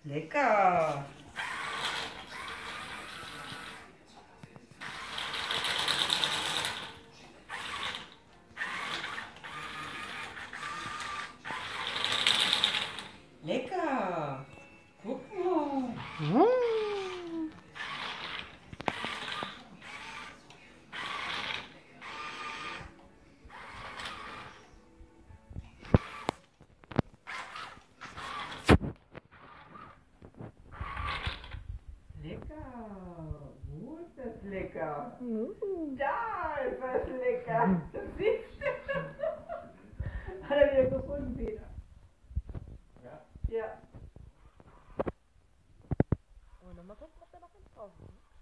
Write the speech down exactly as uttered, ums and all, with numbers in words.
Lecker. Lecker. Guck mal. Mmh. Lecker. Wo ist das lecker? Mmh. Da ist was lecker. Das siehst du. Hat er wieder gefunden, Peter. Ja. Ja. Und nochmal gucken, ob da noch was drauf ist.